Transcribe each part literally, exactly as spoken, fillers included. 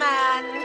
K-Man.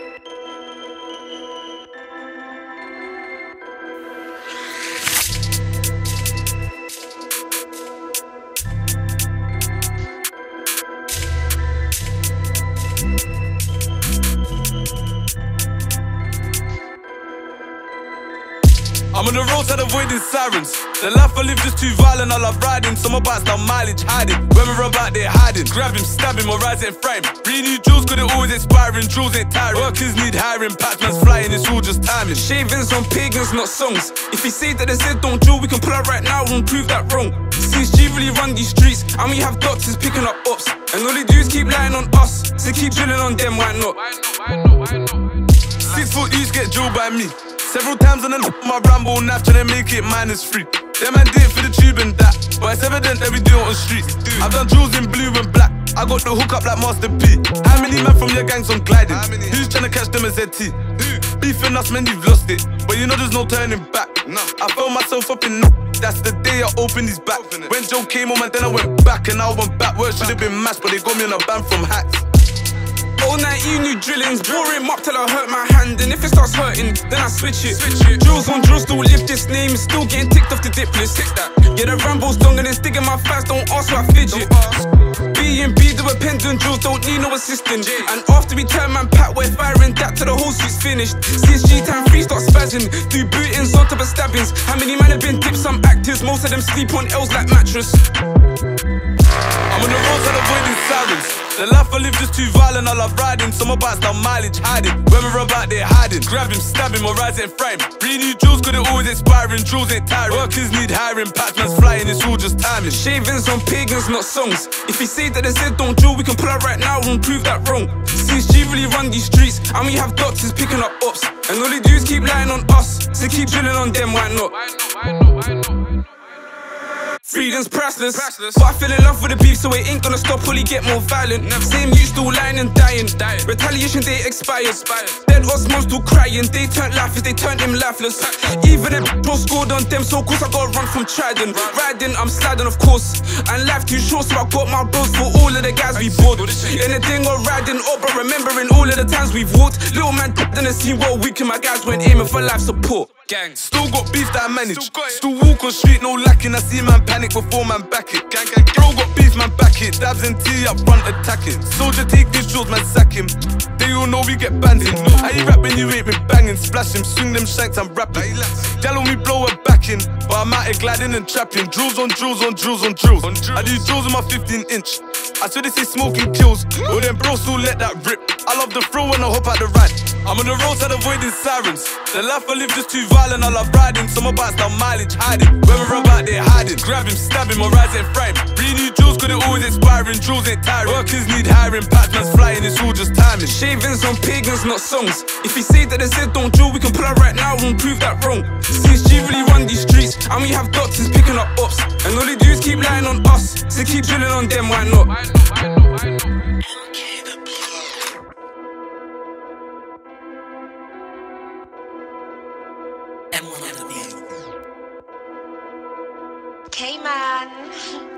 I'm on the roadside avoiding sirens. The life I live just too violent, I love riding. So my bike's down mileage hiding. When we're about there hiding, grab him, stab him, or rise and frame. Three new jewels, cause they're always expiring. Jewels ain't tiring. Workers need hiring, Pac-Man's flying, it's all just timing. Shavings on pagans, not songs. If he say that they said don't drill, we can pull up right now and prove that wrong. C S G really run these streets, and we have doctors picking up ops. And all they do is keep lying on us, so keep drilling on them, why not? Why not, why not, why not? Six foot each get drilled by me. Several times on the my ramble knife trying to make it minus free. Them man did it for the tube and that, but it's evident that we do it on streets. I've done jewels in blue and black, I got the hook up like Master P. How many men from your gangs on gliding? Who's trying to catch them as Z T? Beefing us, man, you've lost it, but you know there's no turning back. I found myself up in that's the day I opened his back. When Joe came home and then I went back, and I went back. Work should have been mashed, but they got me on a ban from hacks. All night you new drillings, bore him up till I hurt my hand. And if it starts hurting, then I switch it, switch it. Drills on drills, still lift this name, still getting ticked off the dip list. Tick that. Yeah, the Rambo's longer than sticking my fast, don't ask why I fidget. B and B, the pendant drills, don't need no assistant. And after we turn man pat, we're firing that till the whole suit's finished. C S G time three start spazzing, do bootings on top of stabbings. How many man have been dipped, some actors, most of them sleep on L's like mattress. I'm on the roadside avoiding sirens. The life I live just too violent, I love riding. So my bike's down mileage hiding. When we're about there hiding, grab him, stab him, or rise and frame. Three new jewels, cause they're always expiring. Jewels ain't tiring. Workers need hiring, Pac-Man's flying, it's all just timing. Shavings on pagans, not songs. If he say that they said don't drill, we can pull up right now and prove that wrong. C S G really run these streets, and we have doctors picking up ops. And all they do is keep lying on us, so keep drilling on them, why not? Why not, why not, why not? Freedom's priceless, priceless, but I fell in love with the beef, so it ain't gonna stop till he get more violent. Never. Same you still lying and dying. dying. Retaliation day expired. expired. Dead Osmos still crying. They turned lifeless, they turned him lifeless. Even if no scored on them, so of course I gotta run from Trident. Riding, I'm sliding, of course. And life too short, so I got my bros for all of the guys we bought. Anything or riding up, but remembering all of the times we've walked. Little man didn't see what weak, and my guys went aiming for life support. Gang. Still got beef that I manage. Still, Still walk on street, no lacking. I see man panic before man back it. Gang, gang, gang. Bro got beef, man back it. Dabs and tea up front attacking. Soldier take these drills, man sack him. They all know we get banded. How you rapping, you ain't been banging. Splash him, swing them shanks, I'm rapping. Gal on me blow her back in, but I'm out here gliding and trapping. Drills on drills on drills on drills. On drills. I do drills on my fifteen inch. I swear they say smoking kills. Well then bro still let that rip. I love the throw when I hop out the ride. I'm on the roadside avoiding sirens. The life I live just too violent, I love riding. So my bike's down mileage hiding. When we're about there hiding, grab him, stab him, or rise and frame. Three new jewels, cause they're always expiring. Jewels ain't tiring. Workers need hiring, Pac-Man's flying, it's all just timing. Shavings on pagans, not songs. If he say that they said don't drill, we can pull up right now and prove that wrong. C S G really run these streets, and we have doctors picking up ops. And all they do is keep lying on us, so keep drilling on them, why not? Why not, why not, why not? K-Man.